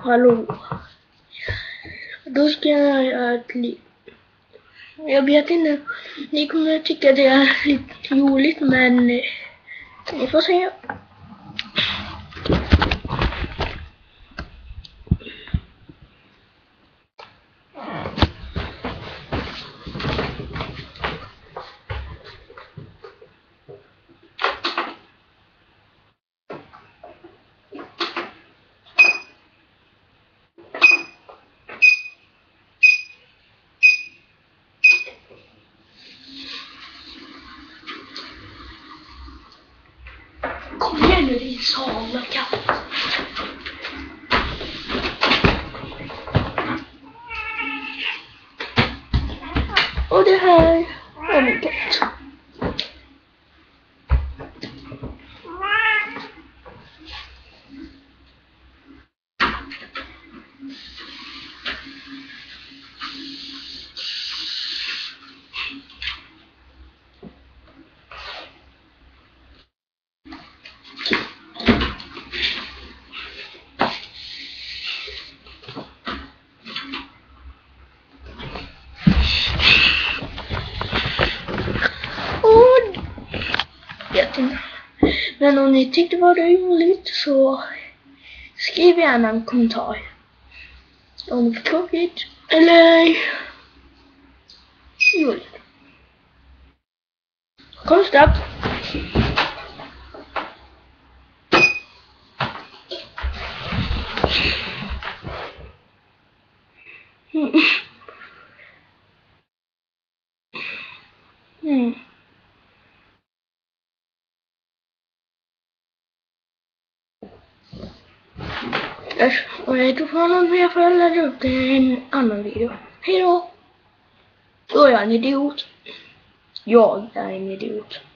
Hallå. Då ska jag göra ett liv. Jag vet inte. Ni kommer tycka det är lite roligt, men ni får se. Kom igen nu, din salakatt. Och det här är min katt. Men om ni tyckte det var roligt så skriv gärna en kommentar. Om det var tråkigt eller roligt. Kom snabbt. Och jag tror fan att jag får ladda upp det i en annan video. Hejdå! Då är jag en idiot. Jag är en idiot.